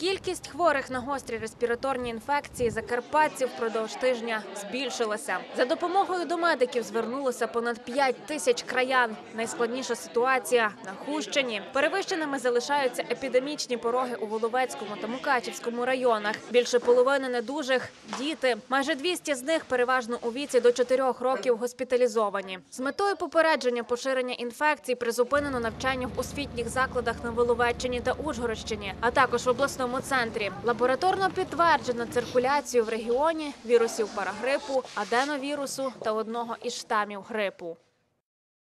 Кількість хворих на гострі респіраторні інфекції закарпатців впродовж тижня збільшилася. За допомогою до медиків звернулося понад 5 тисяч краян. Найскладніша ситуація – на Хустині. Перевищеними залишаються епідемічні пороги у Воловецькому та Мукачівському районах. Більше половини недужих – діти. Майже 200 з них переважно у віці до 4 років госпіталізовані. З метою попередження поширення інфекцій призупинено навчання в освітніх закладах на Воловеччині та Ужгородщині, а також в обласному центрі. Лабораторно підтверджено циркуляцію в регіоні вірусів парагрипу, аденовірусу та одного із штамів грипу.